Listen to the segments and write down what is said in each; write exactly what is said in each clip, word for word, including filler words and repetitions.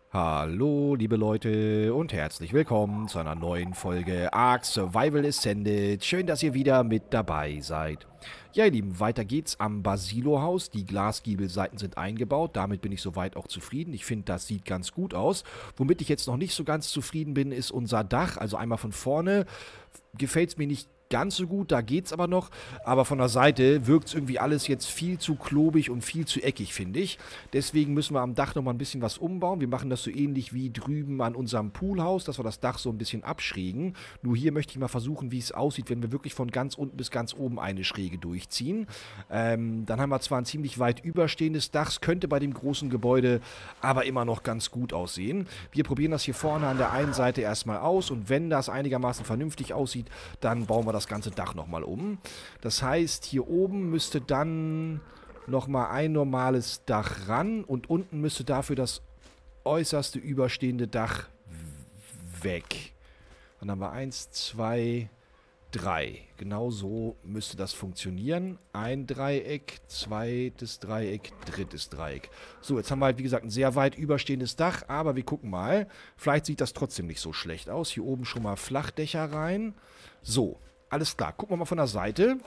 Hallo, liebe Leute und herzlich willkommen zu einer neuen Folge Ark Survival Ascended. Schön, dass ihr wieder mit dabei seid. Ja, ihr Lieben, weiter geht's am Basilo-Haus. Die Glasgiebelseiten sind eingebaut. Damit bin ich soweit auch zufrieden. Ich finde, das sieht ganz gut aus. Womit ich jetzt noch nicht so ganz zufrieden bin, ist unser Dach. Also einmal von vorne gefällt es mir nicht ganz so gut, da geht's aber noch. Aber von der Seite wirkt es irgendwie alles jetzt viel zu klobig und viel zu eckig, finde ich. Deswegen müssen wir am Dach nochmal ein bisschen was umbauen. Wir machen das so ähnlich wie drüben an unserem Poolhaus, dass wir das Dach so ein bisschen abschrägen. Nur hier möchte ich mal versuchen, wie es aussieht, wenn wir wirklich von ganz unten bis ganz oben eine Schräge durchziehen. Ähm, dann haben wir zwar ein ziemlich weit überstehendes Dach, es könnte bei dem großen Gebäude aber immer noch ganz gut aussehen. Wir probieren das hier vorne an der einen Seite erstmal aus und wenn das einigermaßen vernünftig aussieht, dann bauen wir das ganze Dach nochmal um. Das heißt, hier oben müsste dann nochmal ein normales Dach ran und unten müsste dafür das äußerste überstehende Dach weg. Dann haben wir eins, zwei, drei. Genau so müsste das funktionieren. Ein Dreieck, zweites Dreieck, drittes Dreieck. So, jetzt haben wir halt, wie gesagt, ein sehr weit überstehendes Dach, aber wir gucken mal. Vielleicht sieht das trotzdem nicht so schlecht aus. Hier oben schon mal Flachdächer rein. So, alles klar. Gucken wir mal von der Seite,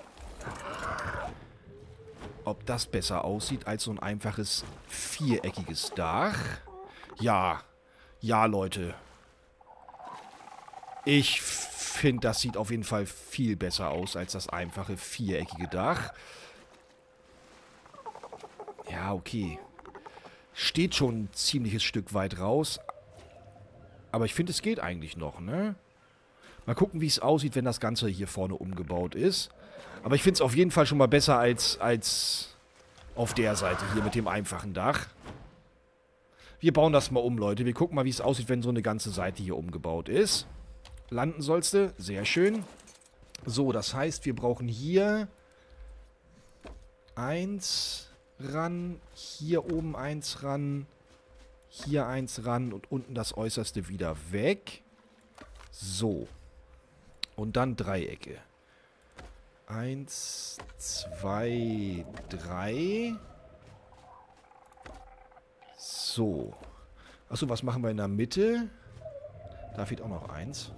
ob das besser aussieht als so ein einfaches viereckiges Dach. Ja, ja, Leute. Ich finde, das sieht auf jeden Fall viel besser aus als das einfache viereckige Dach. Ja, okay. Steht schon ein ziemliches Stück weit raus. Aber ich finde, es geht eigentlich noch, ne? Mal gucken, wie es aussieht, wenn das Ganze hier vorne umgebaut ist. Aber ich finde es auf jeden Fall schon mal besser als, als auf der Seite hier mit dem einfachen Dach. Wir bauen das mal um, Leute. Wir gucken mal, wie es aussieht, wenn so eine ganze Seite hier umgebaut ist. Landen sollst du. Sehr schön. So, das heißt, wir brauchen hier eins ran, hier oben eins ran, hier eins ran und unten das äußerste wieder weg. So. Und dann Dreiecke. Eins, zwei, drei. So. Achso, was machen wir in der Mitte? Da fehlt auch noch eins.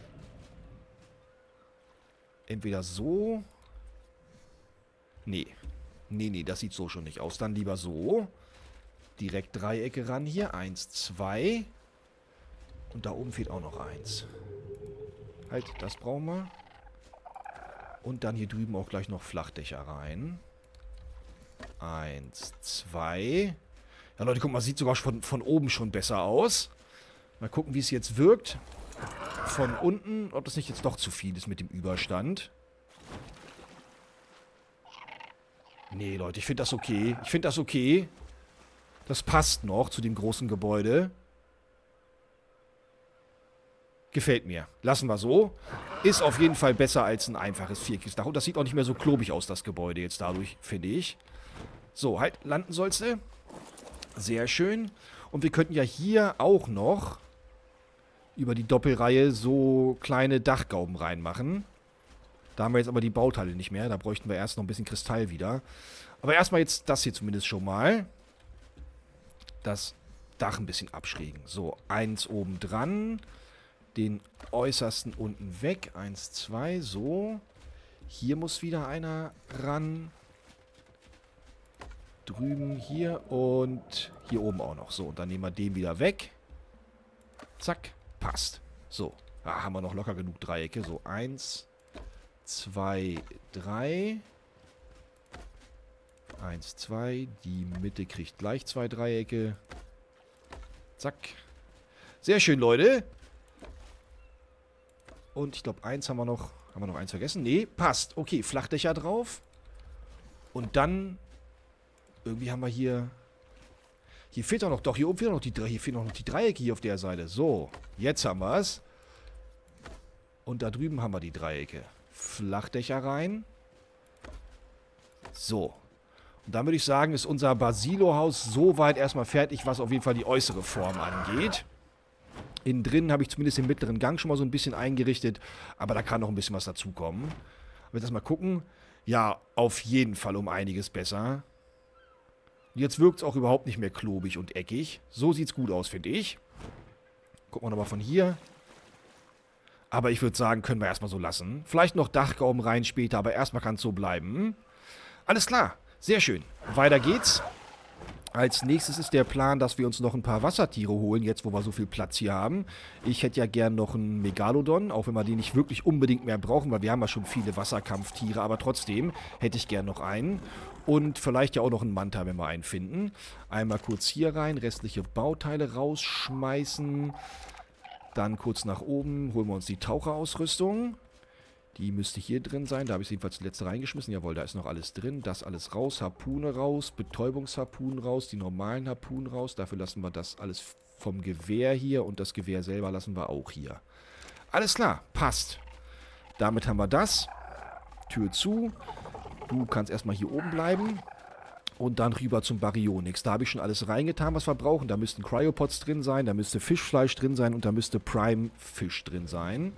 Entweder so. Nee. Nee, nee, das sieht so schon nicht aus. Dann lieber so. Direkt Dreiecke ran hier. Eins, zwei. Und da oben fehlt auch noch eins. Halt, das brauchen wir. Und dann hier drüben auch gleich noch Flachdächer rein. Eins, zwei. Ja, Leute, guck mal, sieht sogar von, von oben schon besser aus. Mal gucken, wie es jetzt wirkt. Von unten, ob das nicht jetzt doch zu viel ist mit dem Überstand. Nee, Leute, ich finde das okay. Ich finde das okay. Das passt noch zu dem großen Gebäude. Gefällt mir. Lassen wir so. Ist auf jeden Fall besser als ein einfaches viereckiges Dach. Und das sieht auch nicht mehr so klobig aus, das Gebäude jetzt dadurch, finde ich. So, halt, landen sollst du. Sehr schön. Und wir könnten ja hier auch noch über die Doppelreihe so kleine Dachgauben reinmachen. Da haben wir jetzt aber die Bauteile nicht mehr. Da bräuchten wir erst noch ein bisschen Kristall wieder. Aber erstmal jetzt das hier zumindest schon mal. Das Dach ein bisschen abschrägen. So, eins oben dran. Den äußersten unten weg. Eins, zwei, so. Hier muss wieder einer ran. Drüben hier und hier oben auch noch. So, und dann nehmen wir den wieder weg. Zack, passt. So, da haben wir noch locker genug Dreiecke. So, eins, zwei, drei. Eins, zwei. Die Mitte kriegt gleich zwei Dreiecke. Zack. Sehr schön, Leute. Und ich glaube, eins haben wir noch. Haben wir noch eins vergessen? Nee, passt. Okay, Flachdächer drauf. Und dann irgendwie haben wir hier... Hier fehlt doch noch... Doch, hier oben fehlen noch die... Hier fehlen noch die Dreiecke hier auf der Seite. So, jetzt haben wir es. Und da drüben haben wir die Dreiecke. Flachdächer rein. So. Und dann würde ich sagen, ist unser Basilo-Haus soweit erstmal fertig, was auf jeden Fall die äußere Form angeht. Innen drin habe ich zumindest den mittleren Gang schon mal so ein bisschen eingerichtet. Aber da kann noch ein bisschen was dazukommen. Aber jetzt mal gucken. Ja, auf jeden Fall um einiges besser. Und jetzt wirkt es auch überhaupt nicht mehr klobig und eckig. So sieht es gut aus, finde ich. Gucken wir nochmal von hier. Aber ich würde sagen, können wir erstmal so lassen. Vielleicht noch Dachgauben rein später, aber erstmal kann es so bleiben. Alles klar, sehr schön. Weiter geht's. Als nächstes ist der Plan, dass wir uns noch ein paar Wassertiere holen, jetzt wo wir so viel Platz hier haben. Ich hätte ja gern noch einen Megalodon, auch wenn wir den nicht wirklich unbedingt mehr brauchen, weil wir haben ja schon viele Wasserkampftiere, aber trotzdem hätte ich gern noch einen. Und vielleicht ja auch noch einen Manta, wenn wir einen finden. Einmal kurz hier rein, restliche Bauteile rausschmeißen. Dann kurz nach oben holen wir uns die Taucherausrüstung. Die müsste hier drin sein. Da habe ich jedenfalls die letzte reingeschmissen. Jawohl, da ist noch alles drin. Das alles raus. Harpune raus. Betäubungsharpunen raus. Die normalen Harpunen raus. Dafür lassen wir das alles vom Gewehr hier. Und das Gewehr selber lassen wir auch hier. Alles klar. Passt. Damit haben wir das. Tür zu. Du kannst erstmal hier oben bleiben. Und dann rüber zum Baryonyx. Da habe ich schon alles reingetan, was wir brauchen. Da müssten Cryopods drin sein. Da müsste Fischfleisch drin sein. Und da müsste Prime-Fisch drin sein.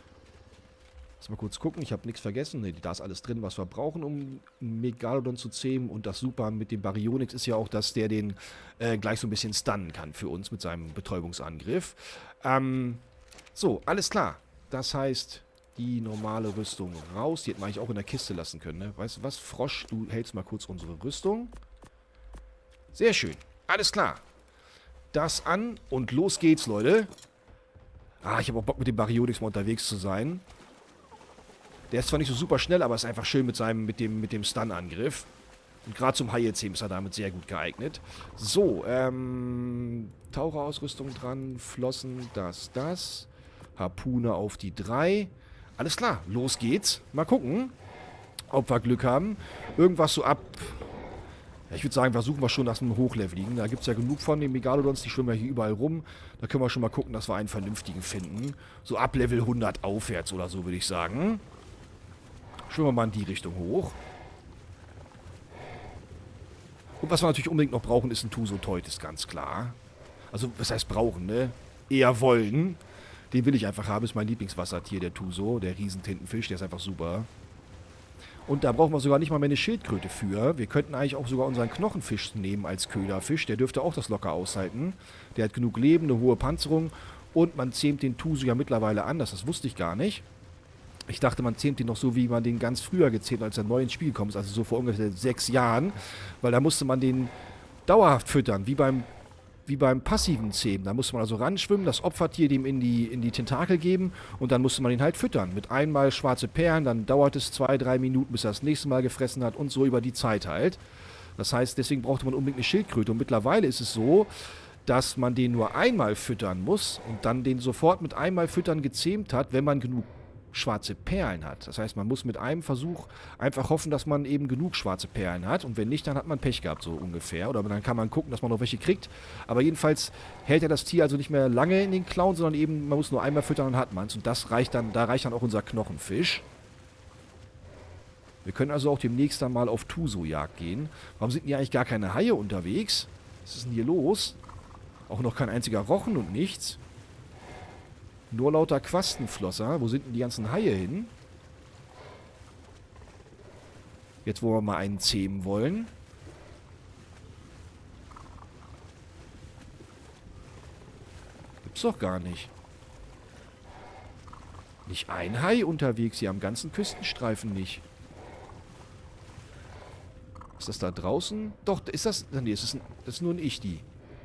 Lass mal kurz gucken, ich habe nichts vergessen. Ne, da ist alles drin, was wir brauchen, um einen Megalodon zu zähmen. Und das Super mit dem Baryonyx ist ja auch, dass der den äh, gleich so ein bisschen stunnen kann für uns mit seinem Betäubungsangriff. Ähm, so, alles klar. Das heißt, die normale Rüstung raus. Die hätten wir eigentlich auch in der Kiste lassen können, ne? Weißt du was, Frosch, du hältst mal kurz unsere Rüstung. Sehr schön. Alles klar. Das an und los geht's, Leute. Ah, ich habe auch Bock, mit dem Baryonyx mal unterwegs zu sein. Der ist zwar nicht so super schnell, aber ist einfach schön mit seinem, mit dem, mit dem Stun-Angriff. Und gerade zum Haie-Zähmen ist er damit sehr gut geeignet. So, ähm, Taucherausrüstung dran, Flossen, das, das. Harpune auf die drei. Alles klar, los geht's. Mal gucken, ob wir Glück haben. Irgendwas so ab... Ja, ich würde sagen, versuchen wir schon, dass wir hochleveligen. Da gibt es ja genug von den Megalodons, die schwimmen ja hier überall rum. Da können wir schon mal gucken, dass wir einen vernünftigen finden. So ab Level hundert aufwärts oder so, würde ich sagen. Schwimmen wir mal in die Richtung hoch. Und was wir natürlich unbedingt noch brauchen, ist ein Tusoteut, ist ganz klar. Also, was heißt brauchen, ne? Eher wollen. Den will ich einfach haben, ist mein Lieblingswassertier, der Tuso, der Riesentintenfisch, der ist einfach super. Und da brauchen wir sogar nicht mal mehr eine Schildkröte für. Wir könnten eigentlich auch sogar unseren Knochenfisch nehmen als Köderfisch. Der dürfte auch das locker aushalten. Der hat genug Leben, eine hohe Panzerung. Und man zähmt den Tuso ja mittlerweile anders. Das wusste ich gar nicht. Ich dachte, man zähmt den noch so, wie man den ganz früher gezähmt, als er neu ins Spiel kommt. Also so vor ungefähr sechs Jahren. Weil da musste man den dauerhaft füttern, wie beim, wie beim passiven Zähmen. Da musste man also ranschwimmen, das Opfertier dem in die, in die Tentakel geben und dann musste man ihn halt füttern. Mit einmal schwarze Perlen, dann dauert es zwei, drei Minuten, bis er das nächste Mal gefressen hat und so über die Zeit halt. Das heißt, deswegen brauchte man unbedingt eine Schildkröte. Und mittlerweile ist es so, dass man den nur einmal füttern muss und dann den sofort mit einmal füttern gezähmt hat, wenn man genug schwarze Perlen hat. Das heißt, man muss mit einem Versuch einfach hoffen, dass man eben genug schwarze Perlen hat. Und wenn nicht, dann hat man Pech gehabt, so ungefähr. Oder dann kann man gucken, dass man noch welche kriegt. Aber jedenfalls hält er das Tier also nicht mehr lange in den Klauen, sondern eben, man muss nur einmal füttern und hat man es. Und das reicht dann, da reicht dann auch unser Knochenfisch. Wir können also auch demnächst dann mal auf Tuso-Jagd gehen. Warum sind denn hier eigentlich gar keine Haie unterwegs? Was ist denn hier los? Auch noch kein einziger Rochen und nichts. Nur lauter Quastenflosser. Wo sind denn die ganzen Haie hin? Jetzt, wo wir mal einen zähmen wollen. Gibt's doch gar nicht. Nicht ein Hai unterwegs hier am ganzen Küstenstreifen nicht. Ist das da draußen? Doch, ist das... Nee, das ist, ein, das ist nur ein Ich-Die.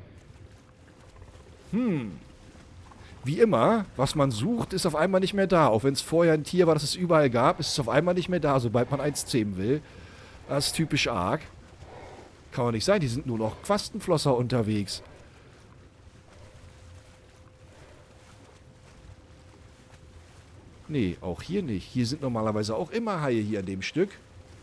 Hm... Wie immer, was man sucht, ist auf einmal nicht mehr da. Auch wenn es vorher ein Tier war, das es überall gab, ist es auf einmal nicht mehr da, sobald man eins zähmen will. Das ist typisch arg. Kann doch nicht sein, die sind nur noch Quastenflosser unterwegs. Nee, auch hier nicht. Hier sind normalerweise auch immer Haie hier an dem Stück.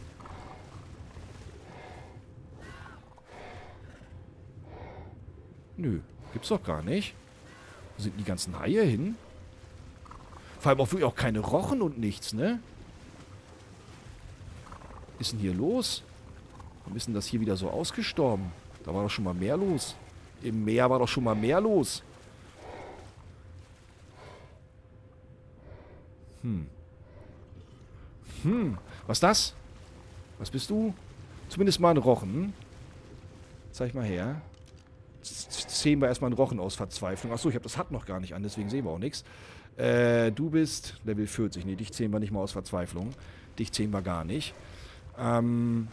Nö, gibt's doch gar nicht. Wo sind die ganzen Haie hin? Vor allem auch wirklich auch keine Rochen und nichts, ne? Was ist denn hier los? Warum ist denn das hier wieder so ausgestorben? Da war doch schon mal mehr los. Im Meer war doch schon mal mehr los. Hm. Hm. Was ist das? Was bist du? Zumindest mal ein Rochen. Zeig mal her. Zähmen wir erstmal einen Rochen aus Verzweiflung. Achso, ich habe das H U D noch gar nicht an, deswegen sehen wir auch nichts. Äh, du bist Level vierzig. Nee, dich zählen wir nicht mal aus Verzweiflung. Dich zählen wir gar nicht. Ähm...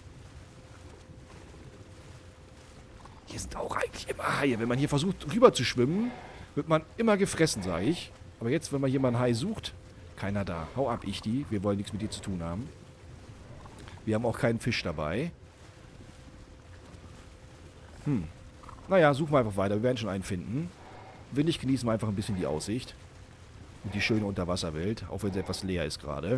Hier sind auch eigentlich immer Haie. Wenn man hier versucht, rüber zu schwimmen, wird man immer gefressen, sage ich. Aber jetzt, wenn man hier mal einen Hai sucht, keiner da. Hau ab, ich die. Wir wollen nichts mit dir zu tun haben. Wir haben auch keinen Fisch dabei. Hm. Naja, suchen wir einfach weiter. Wir werden schon einen finden. Wenn nicht, genießen wir einfach ein bisschen die Aussicht. Und die schöne Unterwasserwelt. Auch wenn sie etwas leer ist gerade.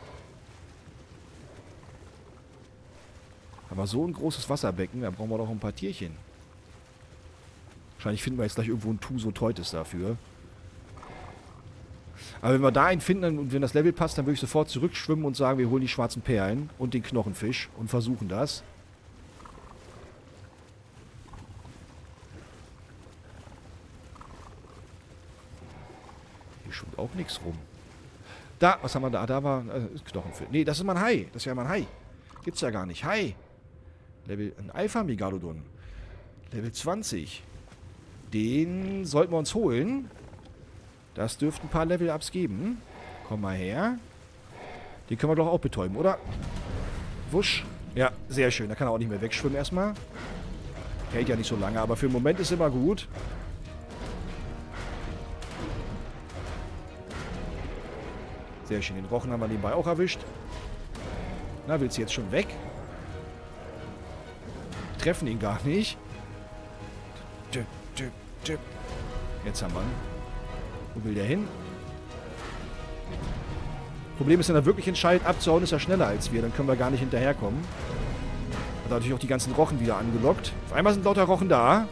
Aber so ein großes Wasserbecken, da brauchen wir doch ein paar Tierchen. Wahrscheinlich finden wir jetzt gleich irgendwo ein Tusoteutes dafür. Aber wenn wir da einen finden und wenn das Level passt, dann würde ich sofort zurückschwimmen und sagen, wir holen die schwarzen Perlen und den Knochenfisch und versuchen das. Hier schwimmt auch nichts rum. Da, was haben wir da? Da war äh, Knochenfisch. Nee, das ist mal ein Hai. Das ist ja mal ein Hai. Gibt's ja gar nicht. Hai. Level, ein Alpha-Megalodon. Level zwanzig. Den sollten wir uns holen. Das dürfte ein paar Level-Ups geben. Komm mal her. Den können wir doch auch betäuben, oder? Wusch. Ja, sehr schön. Da kann er auch nicht mehr wegschwimmen erstmal. Hält ja nicht so lange, aber für den Moment ist immer gut. Sehr schön. Den Rochen haben wir nebenbei auch erwischt. Na, willst du jetzt schon weg? Treffen ihn gar nicht. Jetzt haben wir ihn. Wo will der hin? Problem ist, wenn er wirklich entscheidet, abzuhauen, ist er schneller als wir. Dann können wir gar nicht hinterherkommen. Hat natürlich auch die ganzen Rochen wieder angelockt. Auf einmal sind lauter Rochen da.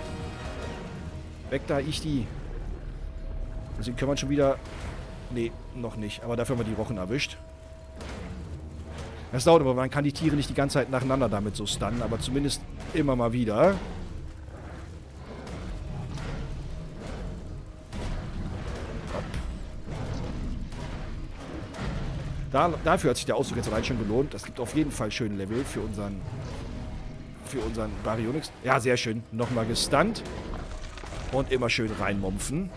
Weg da, ich die. Deswegen können wir schon wieder... Nee, noch nicht. Aber dafür haben wir die Rochen erwischt. Das dauert aber, man kann die Tiere nicht die ganze Zeit nacheinander damit so stunnen, aber zumindest immer mal wieder. Da, dafür hat sich der Ausdruck jetzt allein schon gelohnt. Das gibt auf jeden Fall schöne Level für unseren für unseren Baryonyx. Ja, sehr schön. Nochmal gestunt. Und immer schön reinmumpfen.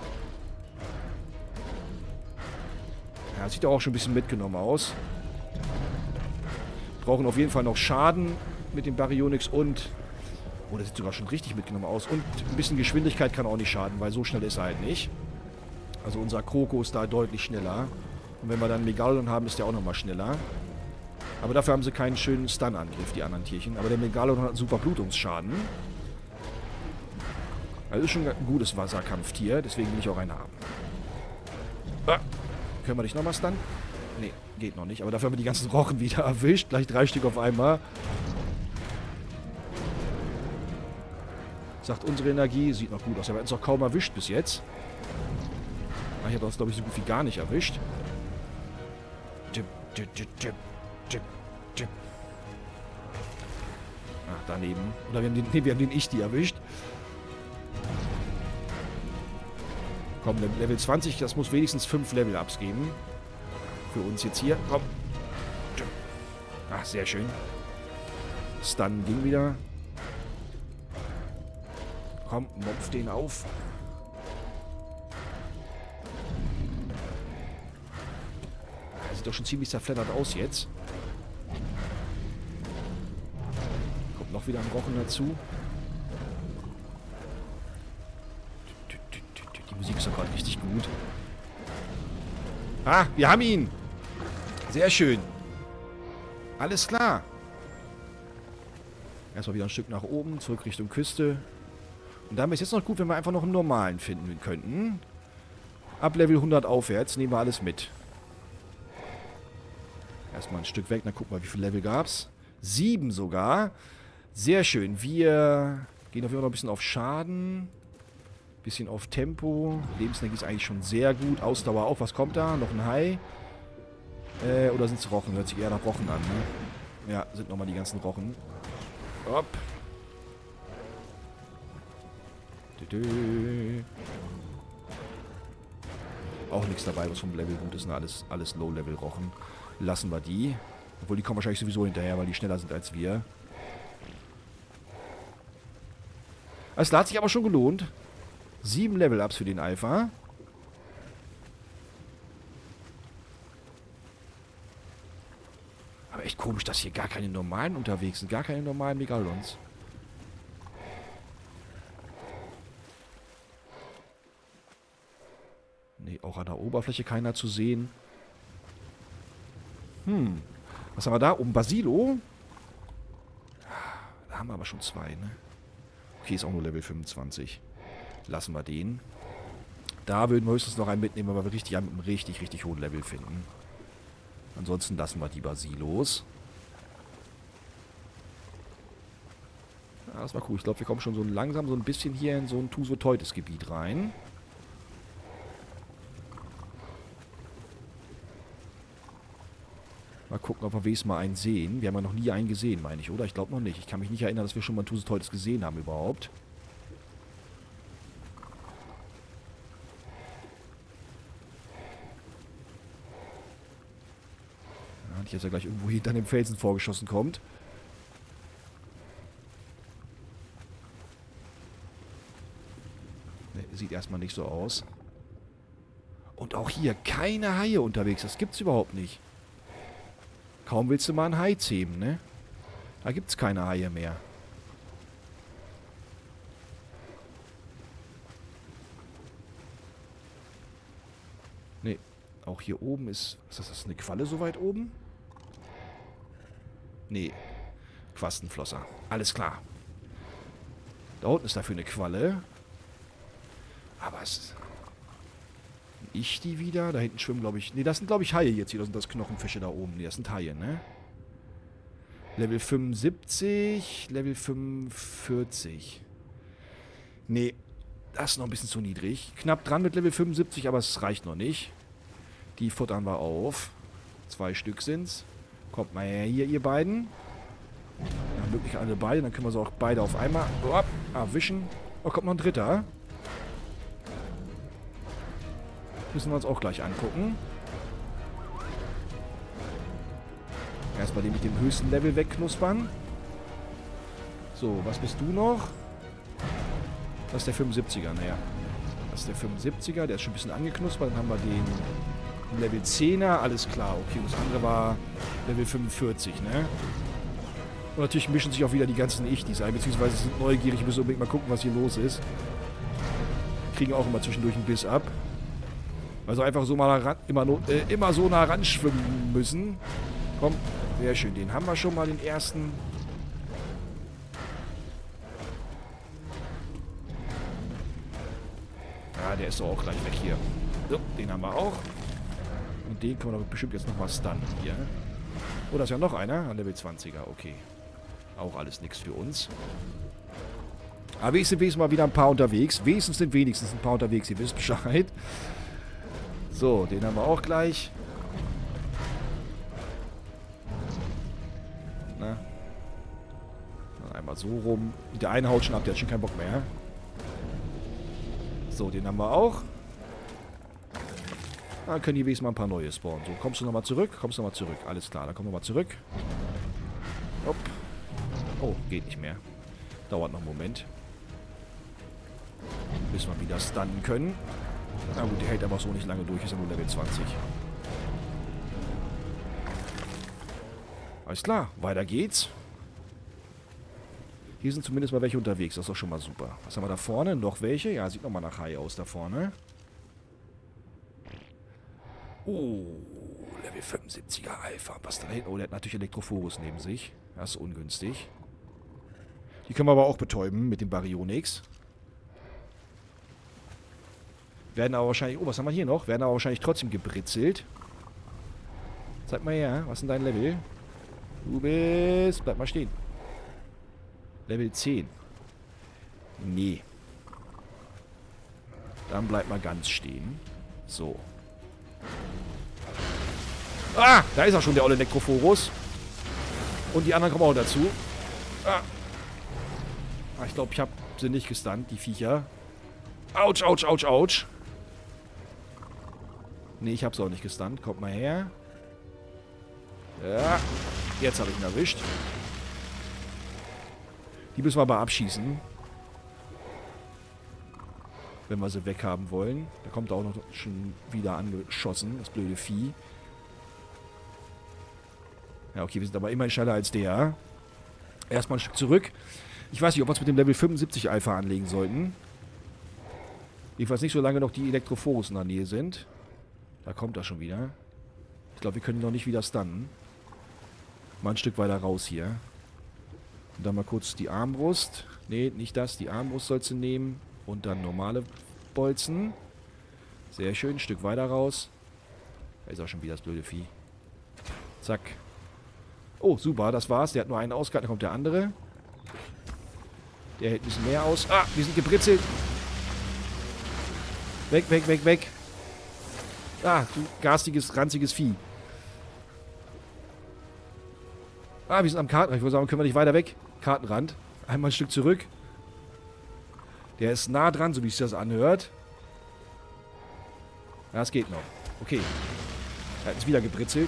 Ja, sieht auch schon ein bisschen mitgenommen aus. Brauchen auf jeden Fall noch Schaden mit dem Baryonyx und... Oh, der sieht sogar schon richtig mitgenommen aus. Und ein bisschen Geschwindigkeit kann auch nicht schaden, weil so schnell ist er halt nicht. Also unser Kroko ist da deutlich schneller. Und wenn wir dann einen Megalodon haben, ist der auch nochmal schneller. Aber dafür haben sie keinen schönen Stun-Angriff, die anderen Tierchen. Aber der Megalodon hat einen super Blutungsschaden. Also ist schon ein gutes Wasserkampftier, deswegen will ich auch einen haben. Ah, können wir dich nochmal stunnen? Nee, geht noch nicht. Aber dafür haben wir die ganzen Rochen wieder erwischt. Gleich drei Stück auf einmal. Sagt unsere Energie, sieht noch gut aus. Aber wir haben uns auch kaum erwischt bis jetzt. Ah, ich habe uns, glaube ich, so gut wie gar nicht erwischt. Tipp, tipp, tipp, tipp, tipp, tipp. Ach, daneben. Oder wir haben den, nee, wir haben den Ich-Die erwischt. Komm, Level zwanzig, das muss wenigstens fünf Level-Ups geben. Für uns jetzt hier. Komm. Ach, sehr schön. Stun ging wieder. Komm, mopf den auf. Sieht doch schon ziemlich zerfleddert aus jetzt. Kommt noch wieder ein Rochen dazu. Die Musik ist doch gerade richtig gut. Ah, wir haben ihn. Sehr schön. Alles klar. Erstmal wieder ein Stück nach oben, zurück Richtung Küste. Und damit ist jetzt noch gut, wenn wir einfach noch einen normalen finden könnten. Ab Level hundert aufwärts nehmen wir alles mit. Erstmal ein Stück weg, dann gucken wir, wie viele Level gab es. Sieben sogar. Sehr schön. Wir gehen auf jeden Fall noch ein bisschen auf Schaden. Bisschen auf Tempo. Lebensenergie ist eigentlich schon sehr gut. Ausdauer auch. Was kommt da? Noch ein Hai? Äh, oder sind es Rochen? Hört sich eher nach Rochen an, ne? Ja, sind nochmal die ganzen Rochen. Hopp. Auch nichts dabei, was vom Level gut ist. Ne? Alles, alles Low-Level-Rochen. Lassen wir die. Obwohl, die kommen wahrscheinlich sowieso hinterher, weil die schneller sind als wir. Es hat sich aber schon gelohnt. Sieben Level-Ups für den Alpha. Aber echt komisch, dass hier gar keine normalen unterwegs sind. Gar keine normalen Megalons. Nee, auch an der Oberfläche keiner zu sehen. Hm. Was haben wir da? Oben Basilo? Da haben wir aber schon zwei, ne? Okay, ist auch nur Level fünfundzwanzig. Lassen wir den. Da würden wir höchstens noch einen mitnehmen, weil wir richtig, einen mit einem richtig, richtig hohen Level finden. Ansonsten lassen wir die Basilos. Ja, das war cool. Ich glaube, wir kommen schon so langsam so ein bisschen hier in so ein Tusoteutes-Gebiet rein. Mal gucken, ob wir wenigstens mal einen sehen. Wir haben ja noch nie einen gesehen, meine ich, oder? Ich glaube noch nicht. Ich kann mich nicht erinnern, dass wir schon mal ein Tusoteutes gesehen haben überhaupt. Ja, nicht, dass er gleich irgendwo hinter dem Felsen vorgeschossen kommt. Ne, sieht erstmal nicht so aus. Und auch hier keine Haie unterwegs. Das gibt's überhaupt nicht. Kaum willst du mal einen Hai zähmen, ne? Da gibt's keine Haie mehr. Ne, auch hier oben ist... Ist das, das eine Qualle so weit oben? Ne, Quastenflosser. Alles klar. Da unten ist dafür eine Qualle. Aber es ist... Ich die wieder? Da hinten schwimmen, glaube ich... Ne, das sind, glaube ich, Haie jetzt hier. Das sind das Knochenfische da oben. Ne, das sind Haie, ne? Level fünfundsiebzig. Level fünfundvierzig. Ne, das ist noch ein bisschen zu niedrig. Knapp dran mit Level fünfundsiebzig, aber es reicht noch nicht. Die futtern wir auf. Zwei Stück sind's. Kommt mal her hier, ihr beiden. Ja, wirklich alle beide. Dann können wir sie auch beide auf einmal oh, erwischen. Oh, kommt noch ein dritter. Müssen wir uns auch gleich angucken. Erstmal den mit dem höchsten Level wegknuspern. So, was bist du noch? Das ist der fünfundsiebziger, naja. Das ist der fünfundsiebziger, der ist schon ein bisschen angeknuspert. Dann haben wir den Level zehner, alles klar. Okay, und das andere war Level fünfundvierzig, ne? Und natürlich mischen sich auch wieder die ganzen Ichtis ein, beziehungsweise sind neugierig, müssen unbedingt mal gucken, was hier los ist. Kriegen auch immer zwischendurch einen Biss ab. Also einfach so mal ran, immer, äh, immer so nah ran schwimmen müssen. Komm, sehr schön. Den haben wir schon mal, den ersten. Ja, der ist doch auch gleich weg hier. So, den haben wir auch. Und den können wir doch bestimmt jetzt nochmal stunnen hier. Oh, da ist ja noch einer. An Level zwanziger, okay. Auch alles nichts für uns. Aber wenigstens sind mal wieder ein paar unterwegs. Wenigstens sind wenigstens ein paar unterwegs. Ihr wisst Bescheid. So, den haben wir auch gleich. Na. Einmal so rum. Der eine haut schon ab, der hat schon keinen Bock mehr. So, den haben wir auch. Dann können die wenigstens mal ein paar neue spawnen. So, kommst du nochmal zurück? Kommst du nochmal zurück. Alles klar, dann kommen wir mal zurück. Hopp. Oh, geht nicht mehr. Dauert noch einen Moment. Bis wir wieder stunnen können. Na gut, der hält aber so nicht lange durch. Ist ja nur Level zwanzig. Alles klar, weiter geht's. Hier sind zumindest mal welche unterwegs. Das ist doch schon mal super. Was haben wir da vorne? Noch welche? Ja, sieht nochmal nach Hai aus da vorne. Oh, Level fünfundsiebziger Alpha. Was da hinten? Oh, der hat natürlich Elektrophorus neben sich. Das ist ungünstig. Die können wir aber auch betäuben mit dem Baryonyx. Werden aber wahrscheinlich... Oh, was haben wir hier noch? Werden aber wahrscheinlich trotzdem gebritzelt. Zeig mal her. Was ist denn dein Level? Du bist... Bleib mal stehen. Level zehn. Nee. Dann bleib mal ganz stehen. So. Ah! Da ist er schon, der olle Nekrophorus. Und die anderen kommen auch dazu. Ah. Ah, ich glaube, ich habe sie nicht gestunt, die Viecher. Autsch, autsch, autsch, autsch. Nee, ich habe sie auch nicht gestunt. Kommt mal her. Ja. Jetzt habe ich ihn erwischt. Die müssen wir aber abschießen. Wenn wir sie weghaben wollen. Da kommt er auch noch schon wieder angeschossen, das blöde Vieh. Ja, okay, wir sind aber immerhin schneller als der. Erstmal ein Stück zurück. Ich weiß nicht, ob wir es mit dem Level fünfundsiebzig Alpha anlegen sollten. Jedenfalls nicht, solange noch die Elektrophorus in der Nähe sind. Da kommt er schon wieder. Ich glaube, wir können ihn noch nicht wieder stunnen. Mal ein Stück weiter raus hier. Und dann mal kurz die Armbrust. Nee, nicht das. Die Armbrust sollst du nehmen. Und dann normale Bolzen. Sehr schön. Ein Stück weiter raus. Da ist auch schon wieder das blöde Vieh. Zack. Oh, super. Das war's. Der hat nur einen ausgehalten. Dann kommt der andere. Der hält ein bisschen mehr aus. Ah, wir sind gebritzelt. Weg, weg, weg, weg. Ah, du garstiges, ranziges Vieh. Ah, wir sind am Kartenrand. Ich würde sagen, können wir nicht weiter weg. Kartenrand. Einmal ein Stück zurück. Der ist nah dran, so wie sich das anhört. Ja, es geht noch. Okay. Er hat uns wieder gebritzelt.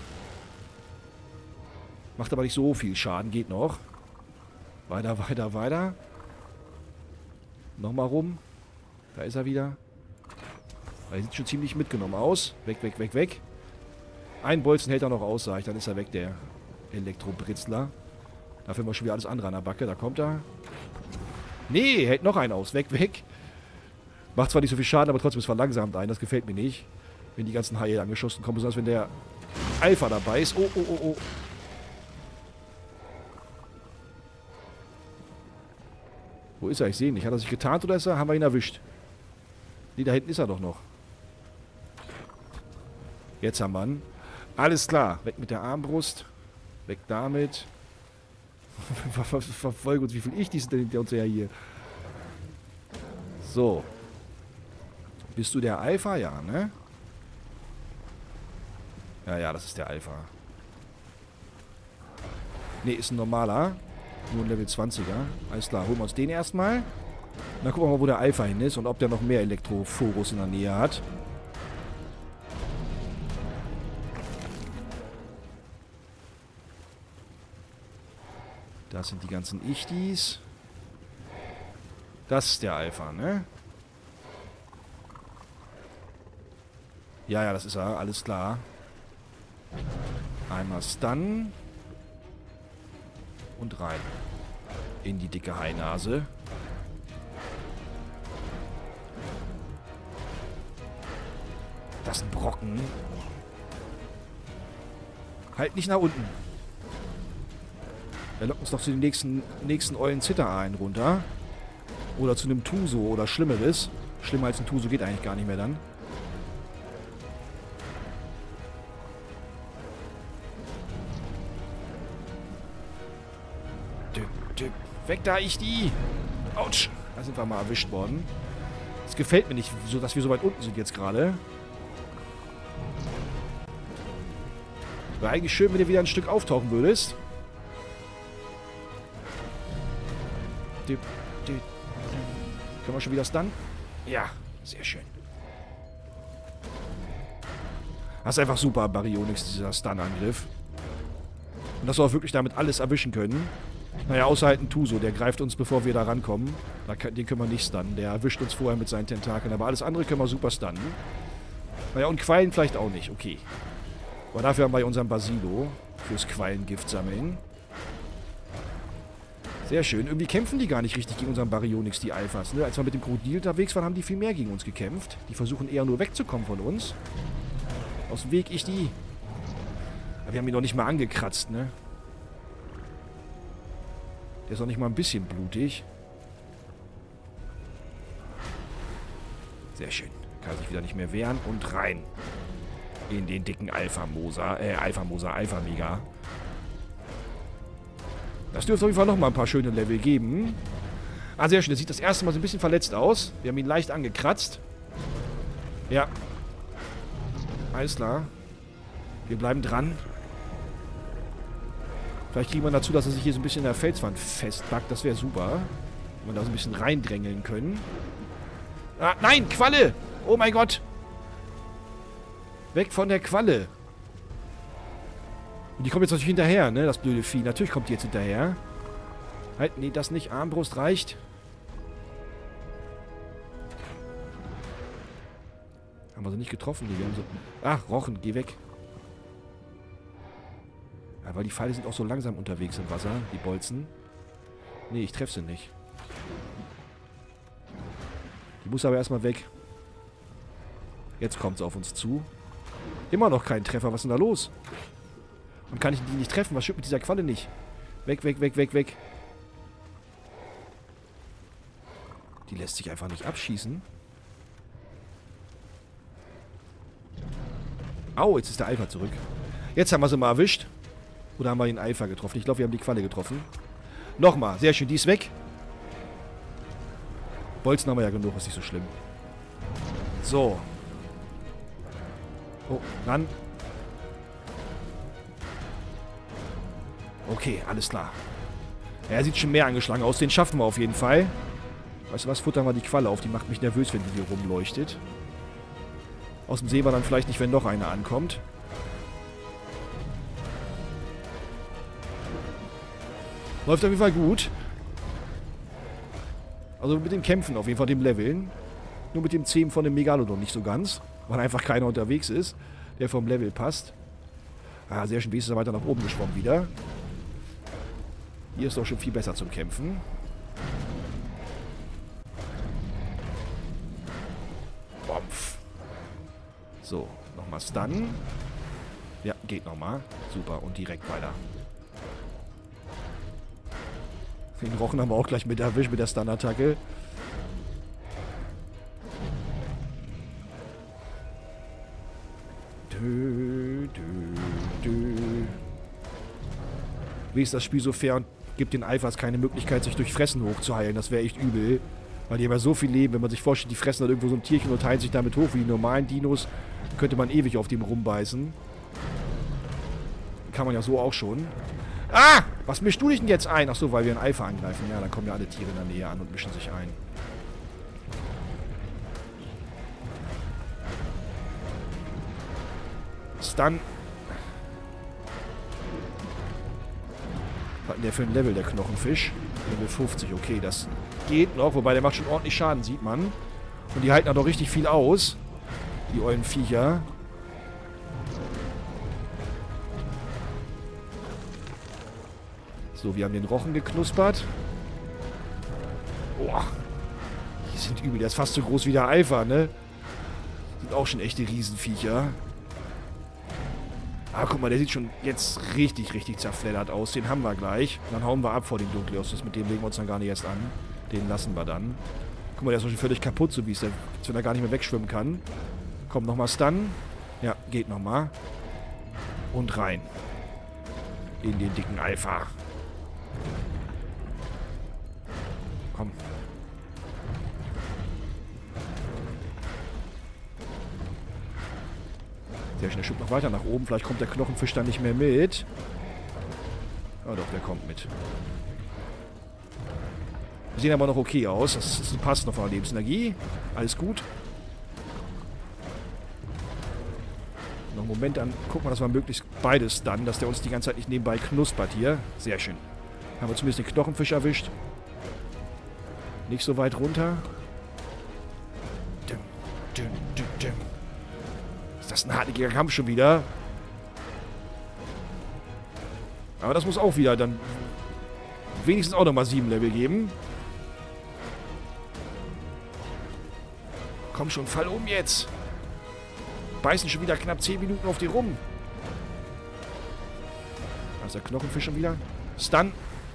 Macht aber nicht so viel Schaden. Geht noch. Weiter, weiter, weiter. Nochmal rum. Da ist er wieder. Er sieht schon ziemlich mitgenommen aus. Weg, weg, weg, weg. Ein Bolzen hält er noch aus, sag ich. Dann ist er weg, der Elektrobritzler. Dafür haben wir schon wieder alles andere an der Backe. Da kommt er. Nee, hält noch einen aus. Weg, weg. Macht zwar nicht so viel Schaden, aber trotzdem ist verlangsamt ein. Das gefällt mir nicht. Wenn die ganzen Haie angeschossen kommen. Besonders wenn der Alpha dabei ist. Oh, oh, oh, oh. Wo ist er? Ich sehe ihn nicht. Hat er sich getarnt oder ist er? Haben wir ihn erwischt? Nee, da hinten ist er doch noch. Jetzt haben wir ihn. Alles klar. Weg mit der Armbrust. Weg damit. Verfolge uns. Wie viel ich die sind denn hinter uns her hier? So. Bist du der Alpha? Ja, ne? Ja, ja, das ist der Alpha. Ne, ist ein normaler. Nur ein Level zwanziger. Alles klar, holen wir uns den erstmal. Dann gucken wir mal, wo der Alpha hin ist und ob der noch mehr Elektrophorus in der Nähe hat. Das sind die ganzen Ichtis. Das ist der Alpha, ne? Ja, ja, das ist er. Alles klar. Einmal Stun. Und rein. In die dicke Hainase. Das ist ein Brocken. Halt nicht nach unten. Er lockt uns doch zu den nächsten, nächsten ollen Zitteraalen runter. Oder zu einem Tuso oder Schlimmeres. Schlimmer als ein Tuso geht eigentlich gar nicht mehr dann. Weg da, ich die! Autsch! Da sind wir mal erwischt worden. Das gefällt mir nicht, so dass wir so weit unten sind jetzt gerade. Wäre eigentlich schön, wenn du wieder ein Stück auftauchen würdest. Dip, dip. Können wir schon wieder stunnen? Ja, sehr schön. Das ist einfach super, Baryonyx, dieser Stun-Angriff. Und dass wir auch wirklich damit alles erwischen können. Naja, außer halt ein Tuso, der greift uns, bevor wir da rankommen. Den können wir nicht stunnen. Der erwischt uns vorher mit seinen Tentakeln. Aber alles andere können wir super stunnen. Naja, und Quallen vielleicht auch nicht. Okay. Aber dafür haben wir unseren Basilo fürs Quallengift sammeln. Sehr schön. Irgendwie kämpfen die gar nicht richtig gegen unseren Baryonyx, die Alphas. Ne? Als wir mit dem Krokodil unterwegs waren, haben die viel mehr gegen uns gekämpft. Die versuchen eher nur wegzukommen von uns. Aus dem Weg, ich die. Aber wir haben ihn noch nicht mal angekratzt, ne? Der ist auch nicht mal ein bisschen blutig. Sehr schön. Kann sich wieder nicht mehr wehren. Und rein. In den dicken Alpha-Mosa. Äh, Alpha-Mosa, Alpha-Mega. Das dürfte auf jeden Fall noch mal ein paar schöne Level geben. Ah, sehr schön. Der sieht das erste Mal so ein bisschen verletzt aus. Wir haben ihn leicht angekratzt. Ja. Alles klar. Wir bleiben dran. Vielleicht kriegen wir dazu, dass er sich hier so ein bisschen in der Felswand festpackt. Das wäre super. Wenn wir da so ein bisschen reindrängeln können. Ah, nein, Qualle! Oh mein Gott! Weg von der Qualle! Und die kommt jetzt natürlich hinterher, ne? Das blöde Vieh. Natürlich kommt die jetzt hinterher. Halt, nee, das nicht. Armbrust reicht. Haben wir sie nicht getroffen? Nee, wir haben so... Ach, Rochen, geh weg. Ja, weil die Pfeile sind auch so langsam unterwegs im Wasser, die Bolzen. Nee, ich treffe sie nicht. Die muss aber erstmal weg. Jetzt kommt sie auf uns zu. Immer noch kein Treffer. Was ist denn da los? Und kann ich die nicht treffen? Was stimmt mit dieser Qualle nicht? Weg, weg, weg, weg, weg. Die lässt sich einfach nicht abschießen. Au, jetzt ist der Eifer zurück. Jetzt haben wir sie mal erwischt. Oder haben wir den Eifer getroffen? Ich glaube, wir haben die Qualle getroffen. Nochmal. Sehr schön. Die ist weg. Bolzen haben wir ja genug. Ist nicht so schlimm. So. Oh, ran. Okay, alles klar. Ja, er sieht schon mehr angeschlagen aus. Den schaffen wir auf jeden Fall. Weißt du was? Futtern wir die Qualle auf. Die macht mich nervös, wenn die hier rumleuchtet. Außerdem sehen wir dann vielleicht nicht, wenn noch einer ankommt. Läuft auf jeden Fall gut. Also mit den Kämpfen auf jeden Fall, dem Leveln. Nur mit dem Zähmen von dem Megalodon nicht so ganz. Weil einfach keiner unterwegs ist, der vom Level passt. Ah, sehr schön. Wie ist es weiter nach oben geschwommen wieder. Hier ist doch schon viel besser zum Kämpfen. Bompf. So, nochmal Stun. Ja, geht nochmal. Super, und direkt weiter. Den Rochen haben wir auch gleich mit erwischt mit der Stun-Attacke. Dö, dö, dö. Wie ist das Spiel so fair und gibt den Eifers keine Möglichkeit, sich durch Fressen hochzuheilen? Das wäre echt übel. Weil die haben ja so viel Leben. Wenn man sich vorstellt, die fressen dann irgendwo so ein Tierchen und heilen sich damit hoch wie die normalen Dinos, könnte man ewig auf dem rumbeißen. Kann man ja so auch schon. Ah! Was mischst du dich denn jetzt ein? Achso, weil wir einen Eifer angreifen. Ja, dann kommen ja alle Tiere in der Nähe an und mischen sich ein. Stun. Was hat denn der für ein Level, der Knochenfisch? Level fünfzig, okay, das geht noch. Wobei, der macht schon ordentlich Schaden, sieht man. Und die halten auch noch richtig viel aus. Die ollen Viecher. So, wir haben den Rochen geknuspert. Boah. Die sind übel. Der ist fast so groß wie der Eifer, ne? Sind auch schon echte Riesenviecher. Ah, guck mal, der sieht schon jetzt richtig, richtig zerfleddert aus. Den haben wir gleich. Dann hauen wir ab vor dem Dunkleostus. Mit dem legen wir uns dann gar nicht erst an. Den lassen wir dann. Guck mal, der ist schon völlig kaputt, so wie es der, als wenn er gar nicht mehr wegschwimmen kann. Komm, nochmal Stun. Ja, geht nochmal. Und rein. In den dicken Eifer. Komm. Sehr schnell, schubbt noch weiter nach oben. Vielleicht kommt der Knochenfisch dann nicht mehr mit. Oh doch, der kommt mit. Wir sehen aber noch okay aus. Das, das passt noch von der Lebensenergie. Alles gut. Noch einen Moment, dann gucken wir, dass wir möglichst beides dann, dass der uns die ganze Zeit nicht nebenbei knuspert hier. Sehr schön. Haben wir zumindest den Knochenfisch erwischt. Nicht so weit runter. Düm, düm, düm, düm. Ist das ein hartnäckiger Kampf schon wieder? Aber das muss auch wieder dann wenigstens auch nochmal sieben Level geben. Komm schon, fall um jetzt. Beißen schon wieder knapp zehn Minuten auf die rum. Da ist der Knochenfisch schon wieder. Stun.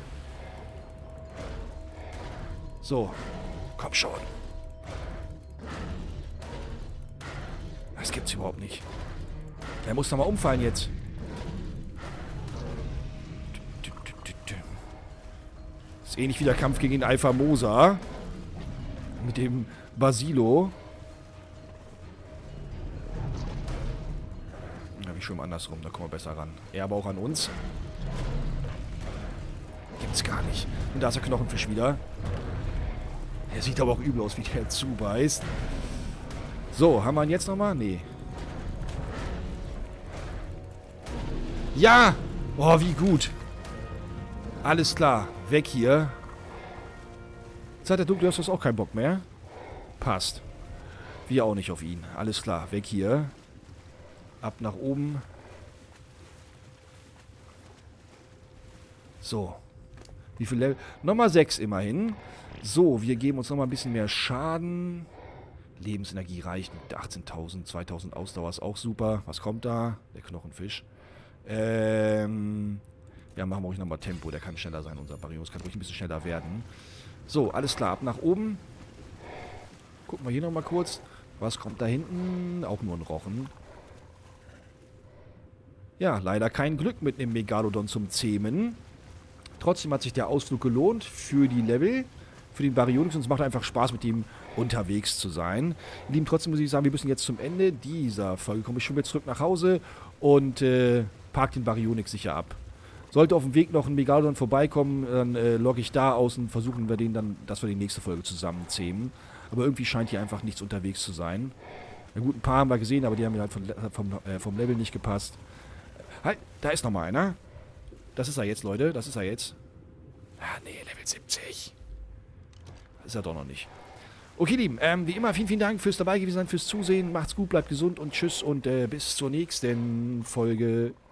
So. Komm schon. Das gibt's überhaupt nicht. Der muss doch mal umfallen jetzt. Das ist ähnlich wie der Kampf gegen den Alpha Mosa. Mit dem Basilo. Ja, wie schon andersrum, da kommen wir besser ran. Er aber auch an uns. Gibt's gar nicht. Und da ist der Knochenfisch wieder. Der sieht aber auch übel aus, wie der zubeißt. So, haben wir ihn jetzt nochmal? Nee. Ja! Oh, wie gut. Alles klar. Weg hier. Jetzt hat der Dunkleostus auch keinen Bock mehr. Passt. Wir auch nicht auf ihn. Alles klar, weg hier. Ab nach oben. So. Wie viel Level? Nochmal sechs immerhin. So, wir geben uns nochmal ein bisschen mehr Schaden. Lebensenergie reicht mit achtzehntausend, zweitausend Ausdauer ist auch super. Was kommt da? Der Knochenfisch. Ähm... Ja, machen wir ruhig nochmal Tempo. Der kann schneller sein, unser Barrios. Kann ruhig ein bisschen schneller werden. So, alles klar. Ab nach oben. Gucken wir hier nochmal kurz. Was kommt da hinten? Auch nur ein Rochen. Ja, leider kein Glück mit einem Megalodon zum Zähmen. Trotzdem hat sich der Ausflug gelohnt für die Level, für den Baryonyx. Und es macht einfach Spaß, mit ihm unterwegs zu sein. Lieben, trotzdem muss ich sagen, wir müssen jetzt zum Ende dieser Folge kommen. Ich schon wieder zurück nach Hause und äh, park den Baryonyx sicher ab. Sollte auf dem Weg noch ein Megalodon vorbeikommen, dann äh, logge ich da aus und versuchen wir den dann, dass wir die nächste Folge zusammen zähmen. Aber irgendwie scheint hier einfach nichts unterwegs zu sein. Na gut, ein paar haben wir gesehen, aber die haben mir halt von, vom, äh, vom Level nicht gepasst. Halt, da ist nochmal einer. Das ist er jetzt, Leute. Das ist er jetzt. Ah, nee, Level siebzig. Das ist er doch noch nicht. Okay, Lieben, ähm, wie immer, vielen, vielen Dank fürs dabei gewesen sein, fürs Zusehen. Macht's gut, bleibt gesund und tschüss und äh, bis zur nächsten Folge.